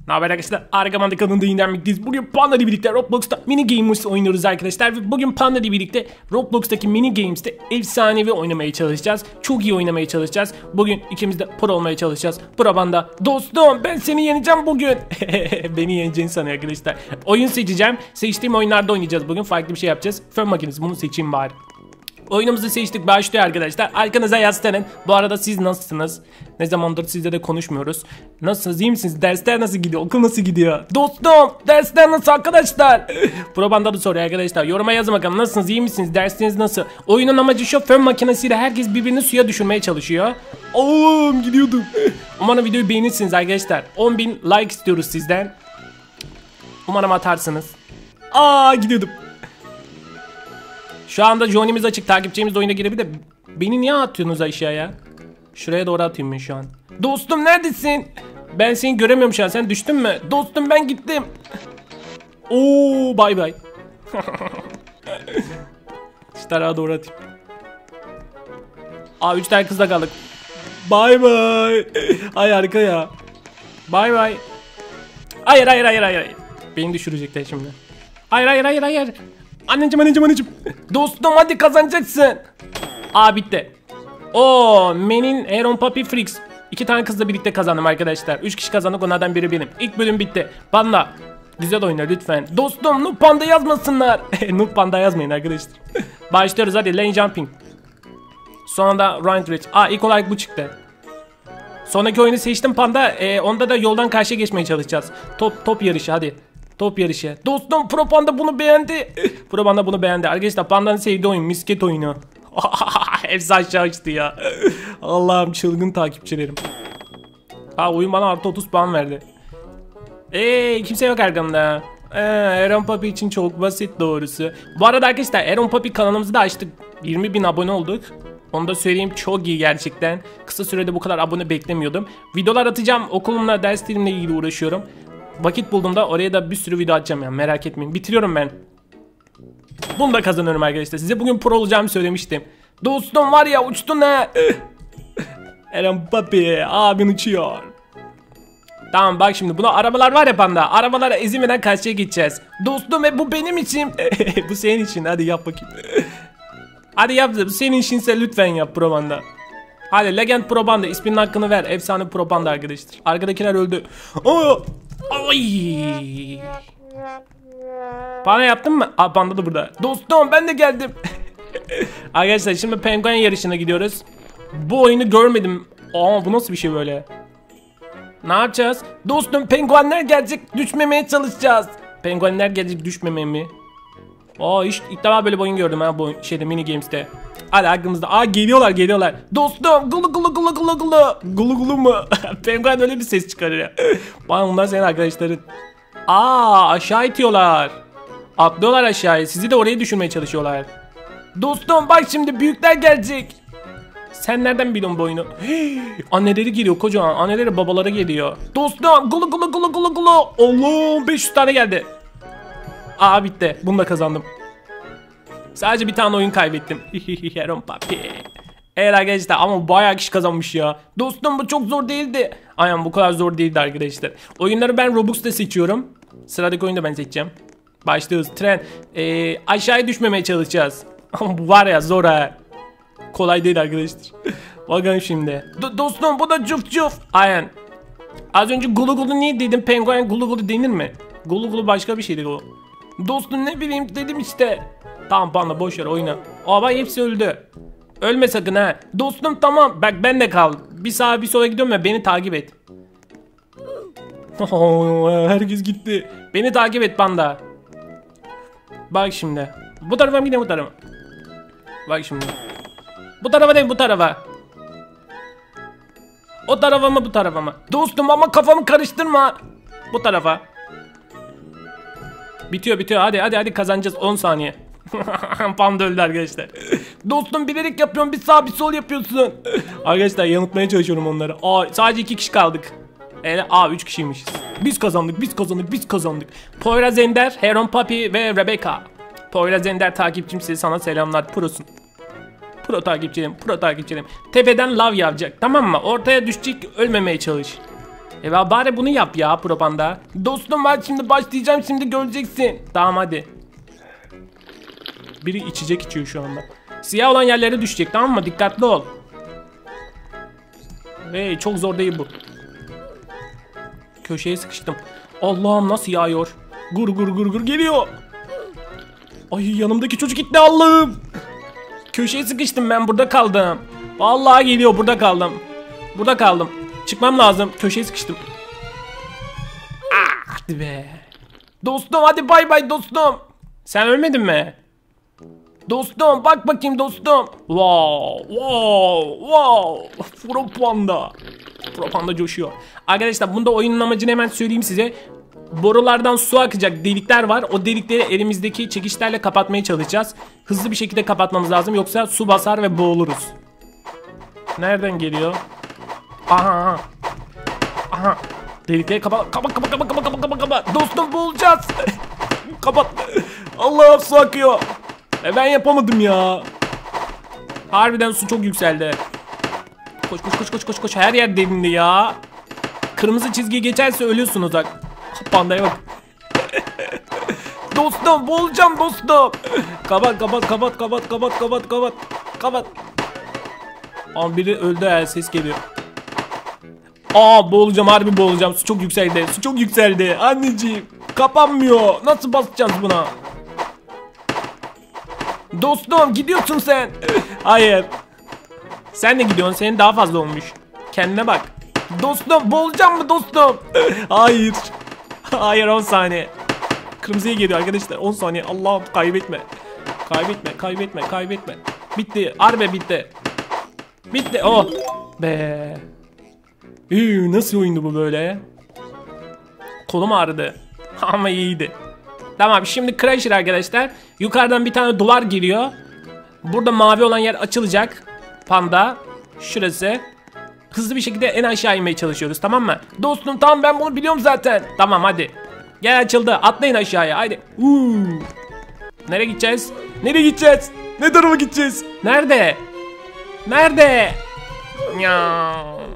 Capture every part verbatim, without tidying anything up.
Ne haber arkadaşlar? Argaman kanalında yeniden birlikteyiz. Bugün Panda ile birlikte Roblox'ta mini games oynuyoruz arkadaşlar. Ve bugün Panda ile birlikte Roblox'taki mini games'te efsanevi oynamaya çalışacağız. Çok iyi oynamaya çalışacağız. Bugün ikimiz de pro olmaya çalışacağız. Pro Panda. Dostum ben seni yeneceğim bugün. Beni yeneceğini sanıyor arkadaşlar. Oyun seçeceğim. Seçtiğim oyunlarda oynayacağız bugün. Farklı bir şey yapacağız. Fön makinesi, bunu seçeyim bari. Oyunumuzu seçtik, başlıyor arkadaşlar. Arkanıza yaslanın. Bu arada siz nasılsınız? Ne zamandır sizle de konuşmuyoruz. Nasılsınız, iyi misiniz? Dersler nasıl gidiyor? Okul nasıl gidiyor? Dostum dersler nasıl arkadaşlar? Pro Panda da soruyor arkadaşlar. Yoruma yazın bakalım, nasılsınız, iyi misiniz? Dersiniz nasıl? Oyunun amacı şu: fön makinesiyle herkes birbirini suya düşürmeye çalışıyor. Oğlum gidiyordum. Umarım videoyu beğenirsiniz arkadaşlar. on bin like istiyoruz sizden. Umarım atarsınız. Aa gidiyordum. Şu anda Johnny'miz açık. Takipçimiz de oyuna girebilir de beni niye atıyorsunuz aşağıya? Şuraya doğru atayım ben şu an. Dostum neredesin? Ben seni göremiyorum şu an. Sen düştün mü? Dostum ben gittim. Oo bay bay. Şu tarafa doğru atayım. Aa üç tane kızla kaldık. Bay bay. Ay harika ya. Bay bay. Hayır hayır hayır hayır. Beni düşürecekler şimdi. Hayır hayır hayır hayır. Anneciğim anneciğim anneciğim. Dostum hadi kazanacaksın. Aa bitti. Oo Menin Heron Puppy Freaks. İki tane kızla birlikte kazandım arkadaşlar. Üç kişi kazandık, onlardan biri benim. İlk bölüm bitti. Panda güzel oyna lütfen. Dostum Noob Panda yazmasınlar. Noob Panda yazmayın arkadaşlar. Başlıyoruz hadi, lane jumping. Sonra da run rich. Aa ilk olarak bu çıktı. Sonraki oyunu seçtim Panda. Ee, onda da yoldan karşıya geçmeye çalışacağız. Top top yarışı hadi. Top yarışı. Dostum Pro Panda bunu beğendi. Pro Panda bunu beğendi. Arkadaşlar Panda'nın sevdiği oyun misket oyunu. Hepsi aşağı açtı ya. Allah'ım çılgın takipçilerim. Ha oyun bana artı otuz puan verdi. Eee kimse yok arkamda. Eee Heron Puppy için çok basit doğrusu. Bu arada arkadaşlar Heron Puppy kanalımızı da açtık. yirmi bin abone olduk. Onu da söyleyeyim, çok iyi gerçekten. Kısa sürede bu kadar abone beklemiyordum. Videolar atacağım, okulumla derslerimle ilgili uğraşıyorum. Vakit bulduğumda oraya da bir sürü video atacağım ya, merak etmeyin. Bitiriyorum ben. Bunu da kazanıyorum arkadaşlar. Size bugün pro olacağımı söylemiştim. Dostum var ya uçtun ha. Heron Puppy abin uçuyor. Tamam bak şimdi, buna arabalar var ya Panda. Arabalara ezilmeden karşıya gideceğiz. Dostum e, bu benim için. Bu senin için, hadi yap bakayım. Hadi yap, bu senin işinse lütfen yap Pro Panda. Hadi Legend Pro Panda, isminin hakkını ver. Efsane Pro Panda arkadaşlar. Arkadakiler öldü. Oo! Ay! Panda yaptın mı? Aa Panda da burada. Dostum ben de geldim. Arkadaşlar şimdi penguen yarışına gidiyoruz. Bu oyunu görmedim. Aa bu nasıl bir şey böyle? Ne yapacağız? Dostum penguenler gelecek, düşmemeye çalışacağız. Penguenler gelecek, düşmemeye mi? Aa hiç ilk defa böyle bir oyun gördüm ha bu şeyde, mini games'te. Hadi aklımızda. Aa geliyorlar geliyorlar. Dostum gulu gulu gulu gulu gulu. Gulu gulu mu? Penguen öyle bir ses çıkarıyor. Bana bunlar senin arkadaşların. Aa aşağı itiyorlar. Atlıyorlar aşağıya. Sizi de oraya düşürmeye çalışıyorlar. Dostum bak şimdi büyükler gelecek. Sen nereden biliyorsun bu oyunu? Hii, anneleri geliyor kocaman. Anneleri babaları geliyor. Dostum gulu gulu gulu gulu gulu. Allah'ım beş yüz tane geldi. Aa bitti. Bunu da kazandım. Sadece bir tane oyun kaybettim. Heron Puppy. Evet arkadaşlar ama bayağı kişi kazanmış ya. Dostum bu çok zor değildi. Aynen bu kadar zor değildi arkadaşlar. Oyunları ben Robux'ta seçiyorum. Sıradaki oyunu da ben seçeceğim. Başlıyoruz. Tren. Ee, aşağıya düşmemeye çalışacağız. Ama bu var ya zor ha. Kolay değil arkadaşlar. Bakın şimdi. Do dostum bu da cuf cuf. Aynen. Az önce gulu gulu niye dedim? Penguen gulu gulu denir mi? Gulu gulu başka bir şeydi o. Dostum ne bileyim dedim işte. Tamam Panda boşver oyna. Aa bak hepsi öldü. Ölme sakın ha. Dostum tamam. Bak ben de kal. Bir sağa bir sola gidiyorum ya, beni takip et. Herkes gitti. Beni takip et Panda. Bak şimdi. Bu tarafa mı gidelim bu tarafa? Bak şimdi. Bu tarafa değil bu tarafa. O tarafa mı bu tarafa mı? Dostum ama kafamı karıştırma. Bu tarafa. Bitiyor bitiyor, hadi hadi hadi kazanacağız, on saniye. Panda öldü arkadaşlar. Dostum bilerek yapıyorum, bir sağ bir sol yapıyorsun. Arkadaşlar yanıltmaya çalışıyorum onları. Aa sadece iki kişi kaldık. Yani aa üç kişiymişiz. Biz kazandık biz kazandık biz kazandık. Poyraz Ender, Heron Puppy ve Rebecca. Poyraz Ender takipçim, size sana selamlar, prosun. Pro takipçilerim pro takipçilerim. Tepeden lav yağacak tamam mı? Ortaya düşecek, ölmemeye çalış. E bari bunu yap ya Pro Panda. Dostum var şimdi başlayacağım şimdi göreceksin. Tamam hadi. Biri içecek içiyor şu anda. Siyah olan yerlere düşecek tamam mı? Dikkatli ol. Hey çok zor değil bu. Köşeye sıkıştım. Allah'ım nasıl yağıyor. Gur gur gur gur geliyor. Ay yanımdaki çocuk gitti Allah'ım. Köşeye sıkıştım ben burada kaldım. Vallahi geliyor burada kaldım. Burada kaldım. Çıkmam lazım. Köşeye sıkıştım. Ah, hadi be. Dostum hadi bay bay dostum. Sen ölmedin mi? Dostum bak bakayım dostum. Wow wow wow. Pro Panda. Pro Panda coşuyor. Arkadaşlar bunda oyunun amacını hemen söyleyeyim size. Borulardan su akacak delikler var. O delikleri elimizdeki çekiçlerle kapatmaya çalışacağız. Hızlı bir şekilde kapatmamız lazım. Yoksa su basar ve boğuluruz. Nereden geliyor? Aha. Aha. Delikleri kapat. Kapat kapat kapat kapat kapat kapat kapat. Dostum boğulacağız. Kapat. Allah'ım su akıyor. E ben yapamadım ya. Harbiden su çok yükseldi. Koş koş koş koş koş koş. Her yer derindi ya. Kırmızı çizgi geçerse ölüyorsunuz bak. Pandaya bak. Dostum boğulacağım dostum. Kapat kapat kapat kapat kapat kapat kapat. Kapat. Aa biri öldü ya ses geliyor. Aa boğulacağım harbi boğulacağım. Su çok yükseldi. Su çok yükseldi. Anneciğim kapanmıyor. Nasıl basacağız buna? Dostum gidiyorsun sen. Hayır. Sen de gidiyorsun. Senin daha fazla olmuş. Kendine bak. Dostum boğulacağım mı dostum? Hayır. Hayır on saniye. Kırmızıya geliyor arkadaşlar. on saniye. Allah'ım kaybetme. Kaybetme kaybetme kaybetme. Bitti. Harbi bitti. Bitti. Oh. Be. Üü, nasıl oyundu bu böyle? Kolum ağrıdı. Ama iyiydi. Tamam şimdi Crusher arkadaşlar. Yukarıdan bir tane duvar geliyor. Burada mavi olan yer açılacak. Panda. Şurası. Hızlı bir şekilde en aşağı inmeye çalışıyoruz tamam mı? Dostum tamam ben bunu biliyorum zaten. Tamam hadi. Gel açıldı. Atlayın aşağıya haydi. Uuu. Nereye gideceğiz? Nereye gideceğiz? Ne tarafa gideceğiz? Nerede? Nerede? Ya.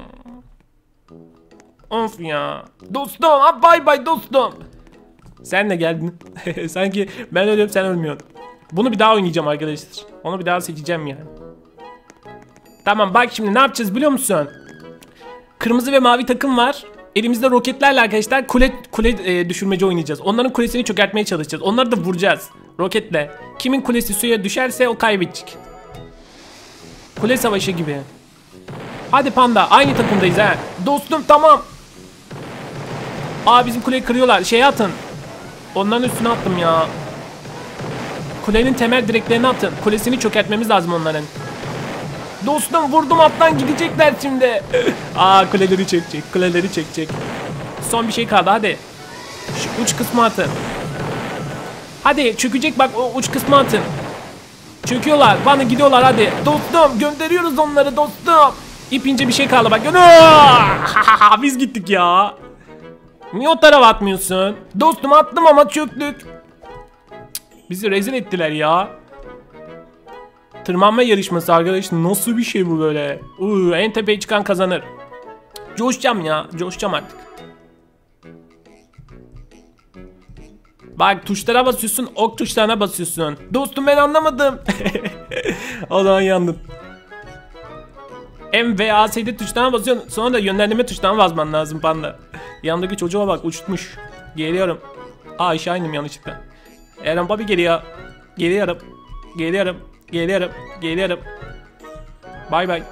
Of ya. Dostum ha bay bay dostum. Sen de geldin. Sanki ben ölüyorum sen ölmüyorsun. Bunu bir daha oynayacağım arkadaşlar. Onu bir daha seçeceğim yani. Tamam bak şimdi ne yapacağız biliyor musun? Kırmızı ve mavi takım var. Elimizde roketlerle arkadaşlar kule kule e, düşürmece oynayacağız. Onların kulesini çökertmeye çalışacağız. Onları da vuracağız roketle. Kimin kulesi suya düşerse o kaybedecek. Kule savaşı gibi. Hadi Panda aynı takımdayız ha. Dostum tamam. Aa bizim kuleyi kırıyorlar. Şeye atın. Onların üstüne attım ya. Kulenin temel direklerini atın. Kulesini çökertmemiz lazım onların. Dostum vurdum alttan gidecekler şimdi. Aa kuleleri çekecek. Kuleleri çekecek. Son bir şey kaldı hadi. Şu uç kısmı atın. Hadi çökecek bak o uç kısmı atın. Çöküyorlar. Bana gidiyorlar hadi. Dostum gönderiyoruz onları dostum. İp ince bir şey kaldı bak. Biz gittik ya. Niye o tarafa atmıyorsun? Dostum attım ama çöktük. Bizi rezil ettiler ya. Tırmanma yarışması arkadaşlar. Nasıl bir şey bu böyle? Uuu en tepeye çıkan kazanır. Coşacağım ya. Coşacağım artık. Bak tuşlara basıyorsun. Ok tuşlarına basıyorsun. Dostum ben anlamadım. O zaman yandın. M V A S D tuşlarına basıyorsun. Sonra da yönlendirme tuşlarına basman lazım Panda. Yanındaki çocuğa bak uçmuş. Geliyorum. Aa aşağı indim yanlışlıkla. Eren Papi geliyor. Geliyorum. Geliyorum. Geliyorum. Geliyorum. Bay bay.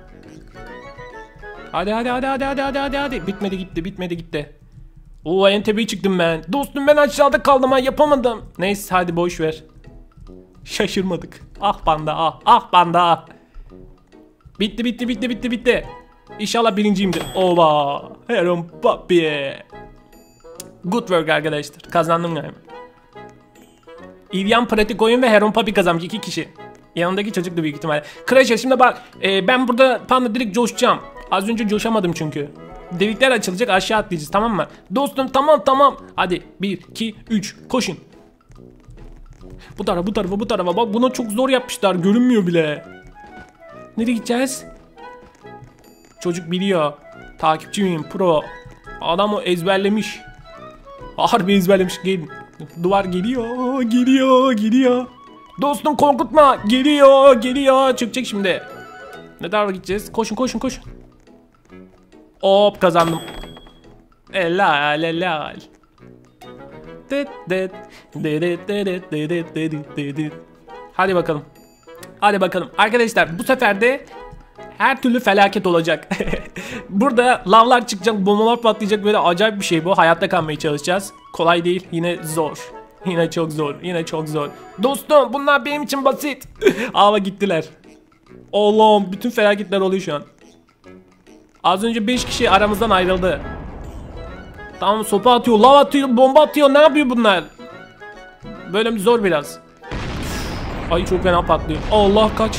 Hadi hadi hadi hadi hadi hadi hadi hadi. Bitmedi gitti bitmedi gitti. Oo en tepeye çıktım ben. Dostum ben aşağıda kaldım ha yapamadım. Neyse hadi boş ver. Şaşırmadık. Ah Panda ah. Ah Panda ah. Bitti bitti bitti bitti bitti. İnşallah birinciyimdir. Oba. Eren Papi. Good work arkadaşlar. Kazandım galiba. İlyan pratik oyun ve Heron Papi kazanmış iki kişi. Yanındaki çocuk da büyük ihtimalle. Crusher şimdi bak e, ben burada Panda direkt coşacağım. Az önce coşamadım çünkü. Delikler açılacak aşağı atlayacağız tamam mı? Dostum tamam tamam. Hadi bir iki üç koşun. Bu tarafa bu tarafa bu tarafa bak buna çok zor yapmışlar görünmüyor bile. Nereye gideceğiz? Çocuk biliyor. Takipçi miyim pro? Adam o ezberlemiş. Harbi ezberlemiş. Gelin. Duvar geliyor, geliyor, geliyor. Dostum korkutma. Geliyor, geliyor. Çıkacak şimdi. Ne tarafa gideceğiz? Koşun, koşun, koşun. Hop kazandım. Helal, helal. Hadi bakalım. Hadi bakalım. Arkadaşlar bu sefer de her türlü felaket olacak. Burada lavlar çıkacak, bombalar patlayacak, böyle acayip bir şey bu. Hayatta kalmaya çalışacağız. Kolay değil, yine zor. Yine çok zor, yine çok zor. Dostum bunlar benim için basit. Ava gittiler. Allah'ım bütün felaketler oluyor şu an. Az önce beş kişi aramızdan ayrıldı. Tamam, sopa atıyor, lav atıyor, bomba atıyor, ne yapıyor bunlar? Böyle mi zor biraz. Ay çok fena patlıyor. Allah kaç.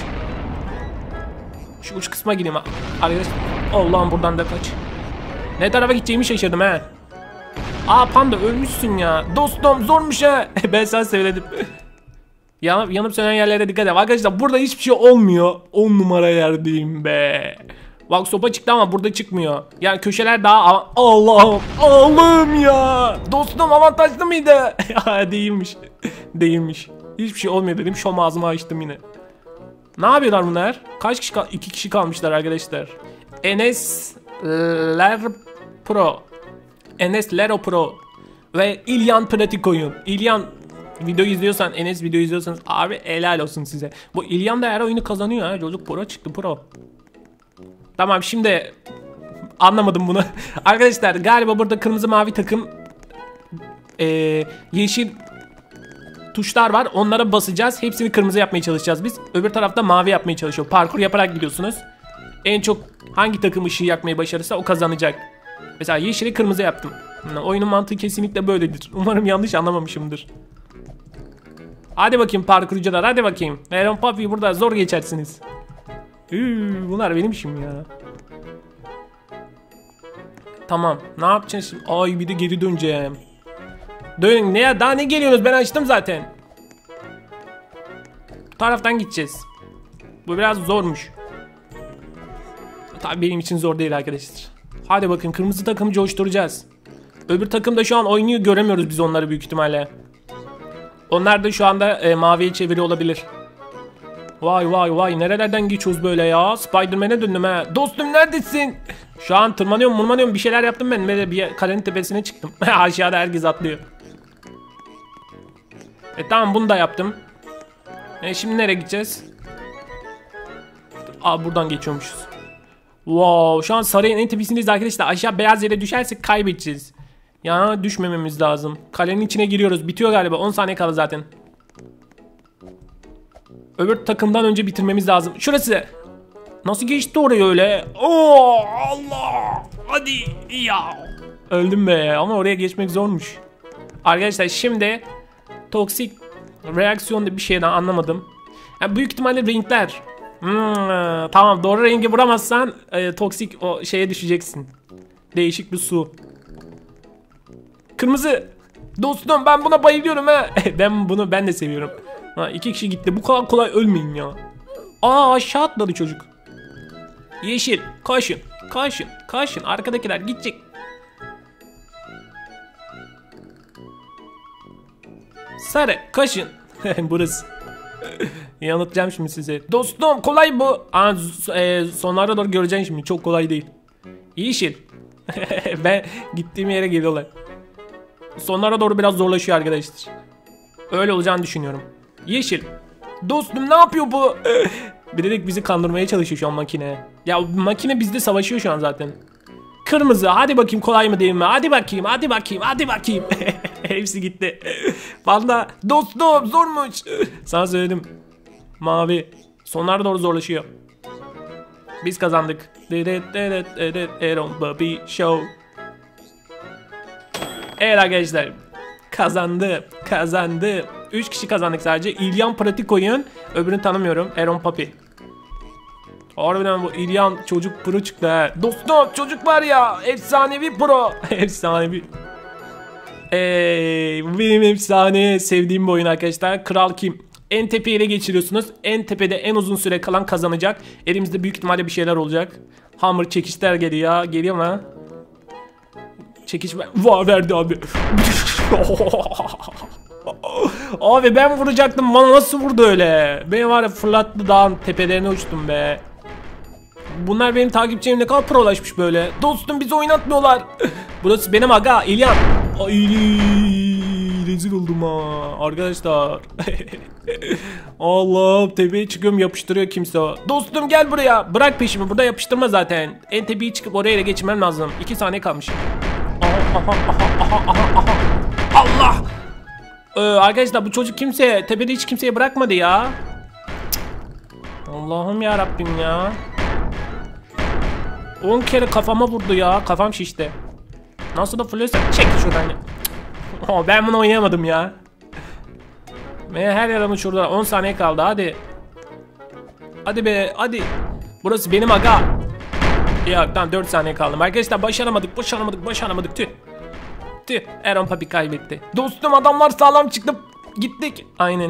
Şu uç kısma gireyim arkadaş. Allah'ım buradan da kaç. Ne tarafa gideceğimi şaşırdım he. Aa panda ölmüşsün ya. Dostum zormuş ha. Ben sana söyledim. Yanıp, yanıp sönen yerlere dikkat et. Arkadaşlar burada hiçbir şey olmuyor. on numara yerdeyim be. Bak sopa çıktı ama burada çıkmıyor. Yani köşeler daha... Allah'ım. Allah'ım ya. Dostum avantajlı mıydı? Değilmiş. Değilmiş. Hiçbir şey olmuyor dedim. Şom ağzımı açtım yine. Ne yapıyorlar bunlar? Kaç kişi kal... İki kişi kalmışlar arkadaşlar. Enes'ler Pro. Enes Lero Pro. Ve İlyan Pratik Oyun. İlyan video izliyorsan, Enes video izliyorsanız abi helal olsun size. Bu İlyan da her oyunu kazanıyor ha. Çocuk pro çıktı pro. Tamam şimdi anlamadım bunu. Arkadaşlar galiba burada kırmızı mavi takım e, yeşil tuşlar var. Onlara basacağız. Hepsini kırmızı yapmaya çalışacağız biz. Öbür tarafta mavi yapmaya çalışıyor. Parkur yaparak gidiyorsunuz. En çok hangi takım ışığı yakmayı başarırsa o kazanacak. Mesela yeşili kırmızı yaptım. Oyunun mantığı kesinlikle böyledir. Umarım yanlış anlamamışımdır. Hadi bakayım parkurcular, hadi bakayım. Aaron Puffy burada zor geçersiniz. Üü, bunlar benim işim ya. Tamam, ne yapacağız şimdi? Ay bir de geri döneceğim. Dön ne ya, daha ne geliyorsunuz, ben açtım zaten. Bu taraftan gideceğiz. Bu biraz zormuş. Tabii benim için zor değil arkadaşlar. Hadi bakın kırmızı takımı coşturacağız. Öbür takım da şu an oynuyor, göremiyoruz biz onları büyük ihtimalle. Onlar da şu anda e, maviye çeviriyor olabilir. Vay vay vay, nerelerden geçiyoruz böyle ya? Spiderman'e döndüm ha. Dostum neredesin? Şu an tırmanıyorum tırmanıyorum, bir şeyler yaptım ben. Böyle bir kalenin tepesine çıktım. Aşağıda herkes atlıyor. E tamam, bunu da yaptım. E şimdi nereye gideceğiz? Aa buradan geçiyormuşuz. Wow, şu an sarayın en tepesindeyiz arkadaşlar. Aşağı beyaz yere düşersek kaybedeceğiz. Ya düşmememiz lazım. Kalenin içine giriyoruz. Bitiyor galiba. on saniye kaldı zaten. Öbür takımdan önce bitirmemiz lazım. Şurası. Nasıl geçti oraya öyle? Oo Allah. Hadi ya. Öldüm be, ama oraya geçmek zormuş. Arkadaşlar şimdi toksik reaksiyonda bir şeyden anlamadım. Yani büyük ihtimalle renkler. Hmm, tamam, doğru rengi vuramazsan e, toksik o şeye düşeceksin. Değişik bir su. Kırmızı. Dostum ben buna bayılıyorum ha. Ben bunu ben de seviyorum. Ha, iki kişi gitti. Bu kadar kolay ölmeyin ya. Aa aşağı atladı çocuk. Yeşil. Koşun. Koşun. Koşun. Arkadakiler gidecek. Sarı. Koşun. Burası. Yanıtacağım şimdi size. Dostum kolay bu. Aa, e, sonlara doğru göreceksin şimdi. Çok kolay değil. Yeşil. Ben gittiğim yere geliyorlar. Sonlara doğru biraz zorlaşıyor arkadaşlar. Öyle olacağını düşünüyorum. Yeşil. Dostum ne yapıyor bu? Bilerek bizi kandırmaya çalışıyor şu an makine. Ya makine bizde savaşıyor şu an zaten. Kırmızı. Hadi bakayım kolay mı değil mi? Hadi bakayım. Hadi bakayım. Hadi bakayım. Hepsi gitti. Valla dostum zormuş. Sana söyledim. Mavi. Sonlara doğru zorlaşıyor. Biz kazandık. Aaron Puppy Show. Evet arkadaşlar. Kazandı. Kazandı. üç kişi kazandık sadece. İlyan Pratik Oyun. Öbürünü tanımıyorum. Aaron Puppy. Harbiden bu İlyan çocuk pro çıktı ha. Dostum çocuk var ya. Efsanevi pro. Efsanevi. Eee benim efsane sevdiğim bir oyun arkadaşlar. Kral kim? En tepeyi ele geçiriyorsunuz. En tepede en uzun süre kalan kazanacak. Elimizde büyük ihtimalle bir şeyler olacak. Hammer çekişler geliyor. Geliyor mu? Çekiç ver. Va verdi abi. Abi ben vuracaktım. Bana nasıl vurdu öyle? Beni var ya fırlattı, dağın tepelerine uçtum be. Bunlar benim takipçilerim ne kadar prolaşmış böyle. Dostum bizi oynatmıyorlar. Burası benim aga İlyan. Ay rezil oldum ha arkadaşlar. Allah'ım tepeye çıkıyorum, yapıştırıyor kimse o. Dostum gel buraya. Bırak peşimi, burada yapıştırma zaten. En tepeye çıkıp oraya da geçmem lazım. iki saniye kalmış. Aha, aha, aha, aha, aha, aha. Allah. Ee, arkadaşlar bu çocuk kimse tepede hiç kimseye bırakmadı ya. Allah'ım ya Rabbim ya. on kere kafama vurdu ya. Kafam şişti. Nasıl da fırlıyorsa çek şuradan ya. Oh, ben bunu oynayamadım ya. Ve her yaramı şurada. on saniye kaldı hadi. Hadi be hadi. Burası benim aga. Ya tamam dört saniye kaldım. Arkadaşlar başaramadık başaramadık başaramadık. Tüh. Tüh. Aaron Papi kaybetti. Dostum adamlar sağlam çıktı. Gittik. Aynen.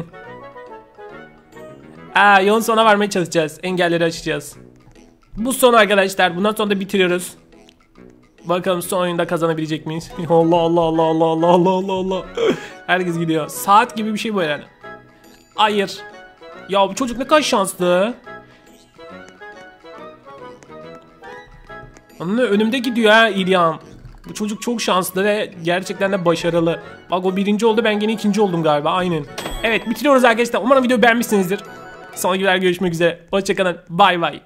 Aa, yolun sonuna varmaya çalışacağız. Engelleri aşacağız. Bu son arkadaşlar. Bundan sonra da bitiriyoruz. Bakalım son oyunda kazanabilecek miyiz? Allah Allah Allah Allah Allah Allah Allah Allah. Herkes gidiyor. Saat gibi bir şey bu yani. Hayır. Ya bu çocuk ne kadar şanslı. Onun önümde gidiyor ha İlyan. Bu çocuk çok şanslı ve gerçekten de başarılı. Bak o birinci oldu, ben yine ikinci oldum galiba. Aynen. Evet bitiriyoruz arkadaşlar. Umarım videoyu beğenmişsinizdir. Sonraki videoda görüşmek üzere. Hoşçakalın. Bay bay.